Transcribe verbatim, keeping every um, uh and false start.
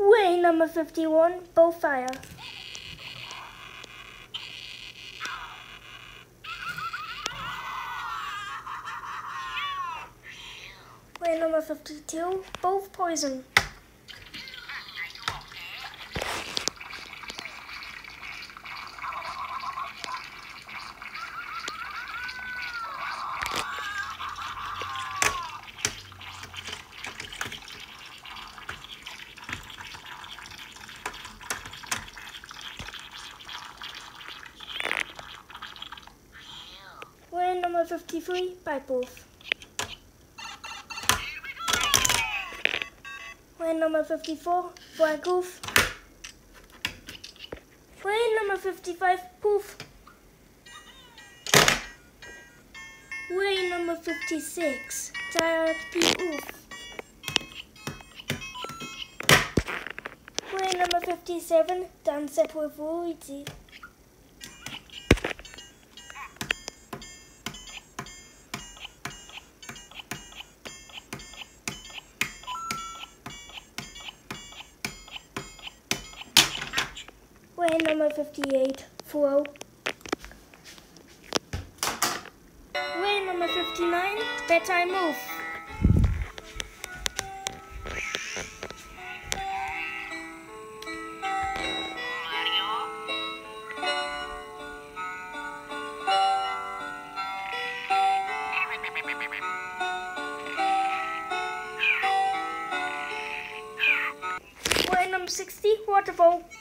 Way number fifty-one, both fire. Way number fifty-two, both poison. Way number fifty-three, bite both. Way number fifty-four, fire goof. Way number fifty-five, poof. Way number fifty-six, tired oof. Way number fifty-seven, dance up with Luigi. Way number fifty-eight, throw. Way number fifty-nine, bedtime move. Way number sixty, waterfall.